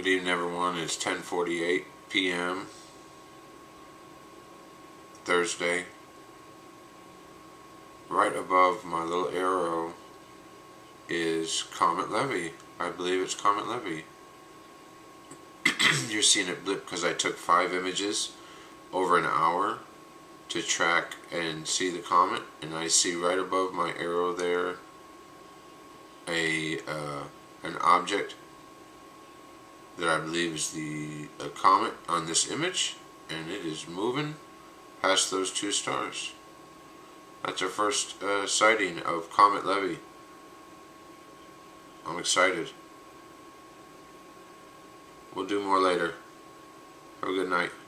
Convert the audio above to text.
Good evening, everyone. It's 10:48 p.m. Thursday. Right above my little arrow is Comet Levy. I believe it's Comet Levy. You're seeing it blip because I took 5 images over an hour to track and see the comet, and I see right above my arrow there an object that I believe is a comet on this image, and it is moving past those 2 stars. That's our first sighting of Comet Levy. I'm excited. We'll do more later. Have a good night.